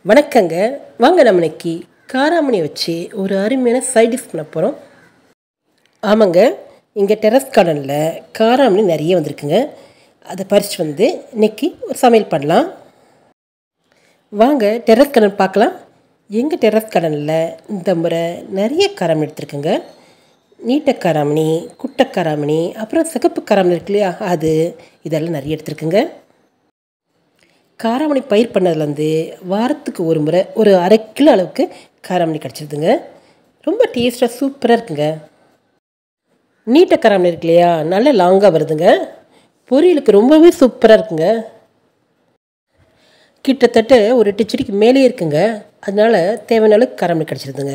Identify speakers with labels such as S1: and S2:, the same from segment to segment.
S1: வணக்கங்க. வாங்க நம்ம இன்னைக்கு காராமணி வச்சு ஒரு அருமையான சைட் டிஷ் பண்ண போகிறோம். ஆமாங்க, இங்கே டெரஸ் கார்டனில் காராமணி நிறைய வந்திருக்குங்க. அதை பறித்து வந்து இன்னைக்கு ஒரு சமையல் பண்ணலாம். வாங்க டெரஸ் கார்டன் பார்க்கலாம். எங்கள் டெரஸ் கார்டனில் இந்த முறை நிறைய காராமணி எடுத்துருக்குங்க. நீட்ட காராமணி, குட்டை காராமணி, அப்புறம் சிகப்பு காராமணி இருக்கு இல்லையா, அது இதெல்லாம் நிறைய எடுத்துருக்குங்க. காராமணி பயிர் பண்ணதுலேருந்து வாரத்துக்கு ஒரு முறை ஒரு 1/2 கிலோ அளவுக்கு காராமணி கிடச்சிருதுங்க. ரொம்ப டேஸ்ட்டாக சூப்பராக இருக்குங்க. நீட்ட காராமணி இருக்கு இல்லையா, நல்ல லாங்காக வருதுங்க. பொரியலுக்கு ரொம்பவே சூப்பராக இருக்குங்க. கிட்டத்தட்ட ஒரு 8 செடிக்கு மேலே இருக்குங்க. அதனால் தேவையான அளவுக்கு காராமணி கிடச்சிருதுங்க.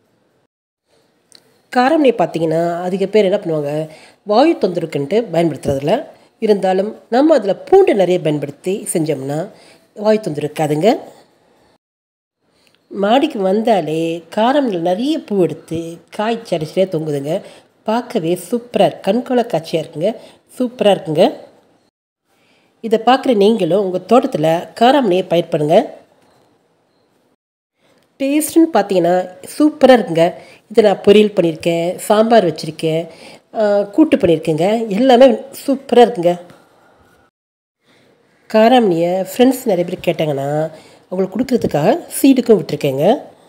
S1: காராமணியை பார்த்தீங்கன்னா அதிக பேர் என்ன பண்ணுவாங்க, வாயு தொந்தரவுக்குன்ட்டு பயன்படுத்துறதில்ல. இருந்தாலும் நம்ம அதில் பூண்டு நிறைய பயன்படுத்தி செஞ்சோம்னா வாயு தொந்தரவு இருக்காதுங்க. மாடிக்கு வந்தாலே காராமணியில் நிறைய பூ எடுத்து காய் சரிச்சிலே தொங்குதுங்க. பார்க்கவே சூப்பராக கண்கொள்ளா காட்சியாக இருக்குங்க. சூப்பராக இருக்குங்க. இதை பார்க்குற நீங்களும் உங்கள் தோட்டத்தில் காராமணியை பயிர் பண்ணுங்கள். டேஸ்ட்டுன்னு பார்த்தீங்கன்னா சூப்பராக இருக்குங்க. இதை நான் பொரியல் பண்ணியிருக்கேன், சாம்பார் வச்சுருக்கேன், கூட்டு பண்ணியிருக்கேங்க. எல்லாமே சூப்பராக இருக்குங்க. காராமணியை ஃப்ரெண்ட்ஸ் நிறைய பேர் கேட்டாங்கன்னா அவங்களுக்கு கொடுக்குறதுக்காக சீடுக்கும் விட்டுருக்கேங்க.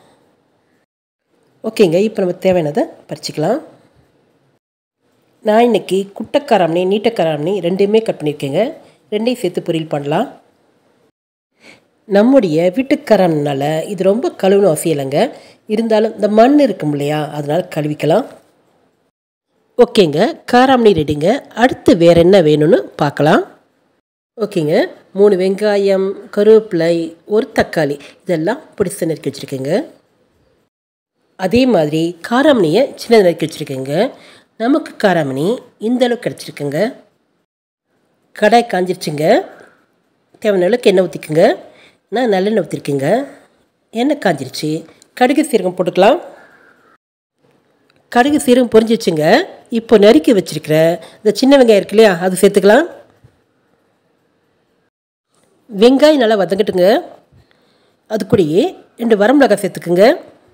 S1: ஓகேங்க, இப்போ நம்ம தேவையானதை பறிச்சிக்கலாம். நான் இன்றைக்கி குட்டை காராமணி, நீட்ட காராமணி ரெண்டையுமே கட் பண்ணியிருக்கேங்க. ரெண்டையும் சேர்த்து பொரியல் பண்ணலாம். நம்முடைய வீட்டு காராமணினால இது ரொம்ப கழுவுன்னு அவசியம் இல்லைங்க. இருந்தாலும் இந்த மண் இருக்கும் இல்லையா, அதனால் கழுவிக்கலாம். ஓகேங்க, காராமணி ரெடிங்க. அடுத்து வேறு என்ன வேணும்னு பார்க்கலாம். ஓகேங்க, 3 வெங்காயம், கருவேப்பிலை, ஒரு தக்காளி இதெல்லாம் பிடிச்சி நறுக்கி வச்சுருக்கேங்க. அதே மாதிரி காராமணியை சின்ன நறுக்கி வச்சுருக்கேங்க. நமக்கு காராமணி இந்த அளவுக்கு கிடச்சிருக்குங்க. கடாய் காஞ்சிருச்சுங்க. தேவையான அளவுக்கு எண்ணெய் ஊற்றிக்குங்க. நான் நல்லெண்ணெய் ஊற்றிருக்கேங்க. எண்ணெய் காஞ்சிருச்சு. கடுகு சீரகம் போட்டுக்கலாம். கடுகு சீரகம் பொரிஞ்சிச்சுங்க. இப்போ நறுக்கி வச்சுருக்கிற இந்த சின்ன வெங்காயம் இருக்கு இல்லையா, அது சேர்த்துக்கலாம். வெங்காயம் நல்லா வதங்கட்டுங்க. அது கூடயே 2 வரமிளகாய் சேர்த்துக்குங்க.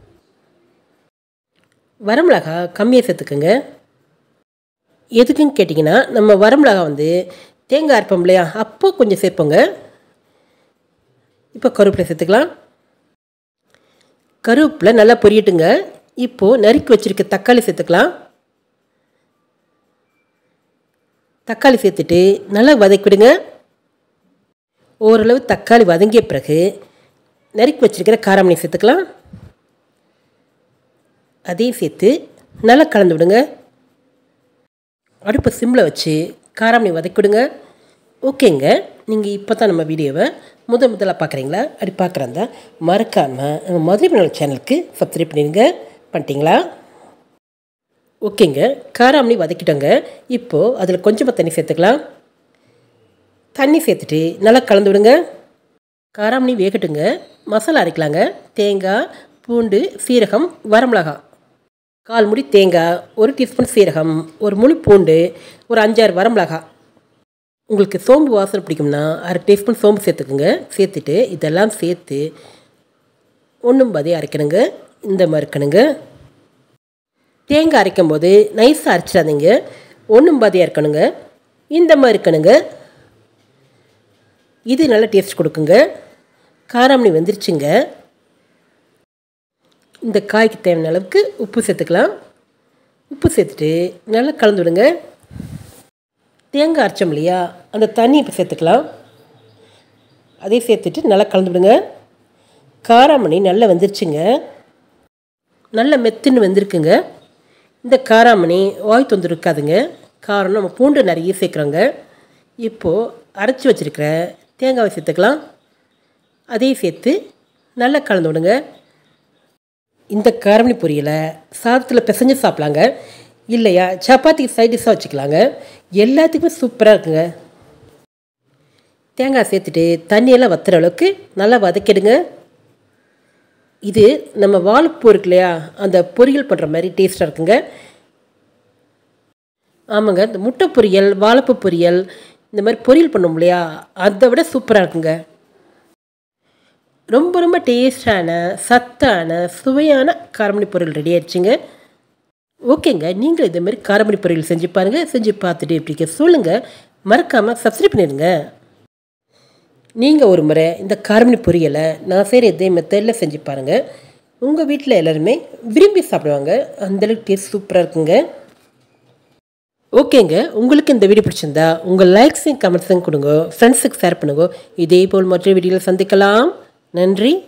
S1: வரமிளகாய் கம்மியாக சேர்த்துக்குங்க. எதுக்குன்னு கேட்டிங்கன்னா, நம்ம வரமிளகாய் வந்து தேங்காய் அரைப்போம் இல்லையா, அப்போ கொஞ்சம் சேர்ப்போங்க. இப்போ கருவேப்பிலை சேர்த்துக்கலாம். கருவேப்பிலை நல்லா பொரியட்டுங்க. இப்போது நறுக்கி வச்சுருக்க தக்காளி சேர்த்துக்கலாம். தக்காளி சேர்த்துட்டு நல்லா வதக்கிவிடுங்க. ஓரளவு தக்காளி வதங்கிய பிறகு நறுக்கி வச்சுருக்கிற காராமணி சேர்த்துக்கலாம். அதையும் சேர்த்து நல்லா கலந்து விடுங்க. அடுப்பை சிம்மில் வச்சு காராமணி வதக்கிவிடுங்க. ஓகேங்க, நீங்கள் இப்போ தான் நம்ம வீடியோவை முதலாக பார்க்குறீங்களா? அப்படி பார்க்குறாந்தா மறக்காமல் நம்ம மதுரை மணல் சேனலுக்கு சப்ஸ்கிரைப் பண்ணிடுங்க. பண்ணிட்டீங்களா? ஓகேங்க, காராமணி வதக்கிட்டோங்க. இப்போது அதில் கொஞ்சமாக தண்ணி சேர்த்துக்கலாம். தண்ணி சேர்த்துட்டு நல்லா கலந்து விடுங்க. காராமணி வேகட்டுங்க. மசாலா அரைக்கலாங்க. தேங்காய், பூண்டு, சீரகம், வரமிளகாய், 1/4 மூடி தேங்காய், 1 டீஸ்பூன் சீரகம், ஒரு முழு பூண்டு, ஒரு 5-6 வரமிளகாய். உங்களுக்கு சோம்பு வாசனை பிடிக்கும்னா 1/2 டீஸ்பூன் சோம்பு சேர்த்துக்குங்க. சேர்த்துட்டு இதெல்லாம் சேர்த்து ஒன்றும் பாதி அரைக்கணுங்க. இந்த மாதிரி இருக்கணுங்க. தேங்காய் அரைக்கும் போது நைஸாக அரைச்சிடாதீங்க. ஒன்றும் பாதியாக இருக்கணுங்க. இந்த மாதிரி இருக்கணுங்க. இது நல்ல டேஸ்ட் கொடுக்குங்க. காராமணி வெந்துருச்சுங்க. இந்த காய்க்கு தேவையான அளவுக்கு உப்பு சேர்த்துக்கலாம். உப்பு சேர்த்துட்டு நல்லா கலந்து விடுங்க. தேங்காய் அரைச்சோம் இல்லையா, அந்த தண்ணி இப்போ சேர்த்துக்கலாம். அதே சேர்த்துட்டு நல்லா கலந்து விடுங்க. காராமணி நல்லா வெந்துருச்சுங்க. நல்ல மெத்துன்னு வெந்திருக்குங்க. இந்த காராமணி வாய் தொந்தரவு இருக்காதுங்க. காரணம் நம்ம பூண்டு நிறைய சேர்க்குறோங்க. இப்போது அரைச்சி வச்சுருக்கிற தேங்காவை சேர்த்துக்கலாம். அதையும் சேர்த்து நல்லா கலந்து விடுங்க. இந்த காராமணி பொரியலை சாதத்தில் பிசைஞ்சு சாப்பிட்லாங்க. இல்லையா சப்பாத்திக்கு சைட் டிஷ்ஷாக வச்சுக்கலாங்க. எல்லாத்துக்குமே சூப்பராக இருக்குங்க. தேங்காய் சேர்த்துட்டு தண்ணியெல்லாம் வற்றுற அளவுக்கு நல்லா வதக்கிடுங்க. இது நம்ம வாழைப்பூ இருக்கு இல்லையா, அந்த பொரியல் பண்ணுற மாதிரி டேஸ்ட்டாக இருக்குங்க. ஆமாங்க, இந்த முட்டை பொரியல், வாழைப்பூ பொரியல், இந்த மாதிரி பொரியல் பண்ணோம் இல்லையா, அதை விட சூப்பராக இருக்குங்க. ரொம்ப ரொம்ப டேஸ்டான சத்தான சுவையான காரமணி பொரியல் ரெடி ஆயிடுச்சுங்க. ஓகேங்க, நீங்களும் இதேமாதிரி காரமணி பொரியல் செஞ்சு பாருங்கள். செஞ்சு பார்த்துட்டு எப்படிக்க சொல்லுங்கள். மறக்காமல் சப்ஸ்கிரைப் பண்ணிடுங்க. நீங்கள் ஒரு முறை இந்த காரமணி பொரியலை நான் செய்கிற இதே மெத்தடில் செஞ்சு பாருங்கள். உங்கள் வீட்டில் எல்லாருமே விரும்பி சாப்பிடுவாங்க. அந்தளவுக்கு டேஸ்ட் சூப்பராக இருக்குங்க. ஓகேங்க, உங்களுக்கு இந்த வீடியோ பிடிச்சிருந்தா உங்கள் லைக்ஸையும் கமெண்ட்ஸையும் கொடுங்க. ஃப்ரெண்ட்ஸுக்கு ஷேர் பண்ணுங்க. இதே போல் மற்ற வீடியோவில் சந்திக்கலாம். நன்றி.